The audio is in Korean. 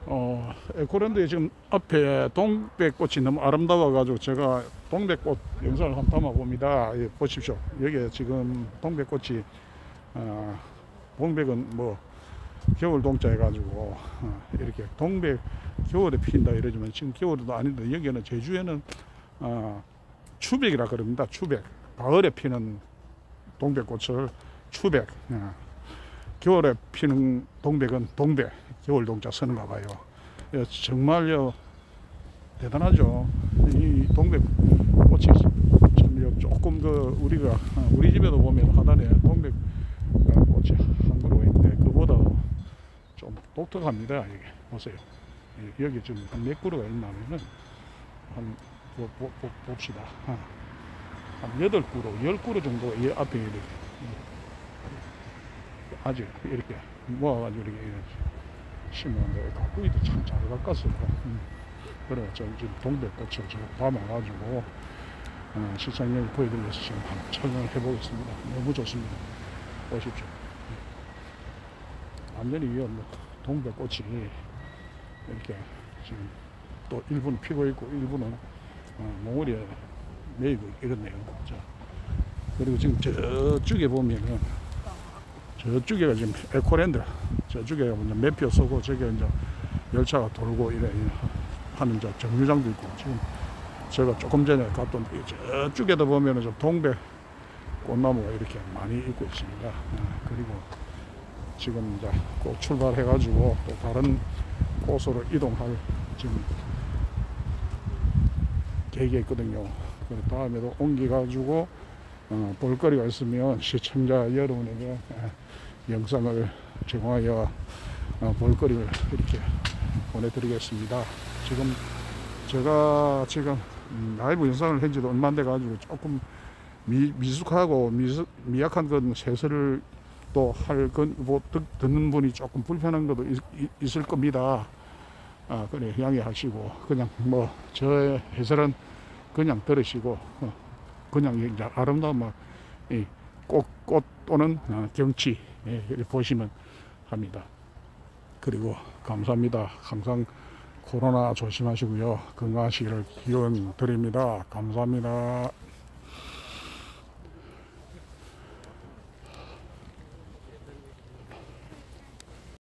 에코랜드에 지금 앞에 동백꽃이 너무 아름다워 가지고 제가 동백꽃 영상을 한번 담아 봅니다. 예, 보십시오. 여기에 지금 동백꽃이 동백은 뭐 겨울 동자 해가지고 이렇게 동백 겨울에 피인다 이러지만 지금 겨울도 아닌데 여기는 제주에는 추백이라 그럽니다. 추백. 가을에 피는 동백꽃을 추백. 겨울에 피는 동백은 동백. 겨울 동자 쓰는가 봐요. 정말요 대단하죠. 이 동백꽃이 참 조금 우리가 우리 집에도 보면 하단에 동백꽃이 한 그루 있는데 그보다 좀 독특합니다. 이게 보세요. 여기 지금 한 몇 그루가 있나면은 한 봅시다. 한 8그루, 10그루 정도 이 앞에 이렇게 아직 이렇게 모아가지고 이렇게 심었는데 가꾸기도 참 잘 가꿨어요. 그래 저 지금 동백꽃을 지금 담아가지고 시청률 보여드려서 지금 한번 촬영을 해보겠습니다. 너무 좋습니다. 보십시오. 완전히 뭐 동백꽃이 이렇게 지금 또 일부는 피고 있고 일부는 몽우리에 매이고 이렇네요. 자, 그리고 지금 저쪽에 보면은 저쪽에가 지금 에코랜드 저쪽에 매표 쏘고 저게 이제 열차가 돌고 이래 하는 저 정류장도 있고 지금 제가 조금 전에 갔던 저쪽에도 보면은 좀 동백 꽃나무가 이렇게 많이 있고 있습니다. 그리고 지금 이제 꼭 출발해 가지고 또 다른 곳으로 이동할 지금 계획이 있거든요. 그 다음에도 옮겨 가지고 볼거리가 있으면 시청자 여러분에게 영상을 제공하여 볼거리를 이렇게 보내드리겠습니다. 지금 제가 지금 라이브 영상을 한 지도 얼마 안 돼 가지고 조금 미숙하고 미약한 건 세서를 또 뭐 듣는 분이 조금 불편한 것도 있을 겁니다. 그래 양해하시고 그냥 뭐 저의 해설은 그냥 들으시고 그냥 이제 아름다운 꽃 또는 경치 이렇게 보시면 합니다. 그리고 감사합니다. 항상 코로나 조심하시고요. 건강하시기를 기원 드립니다. 감사합니다.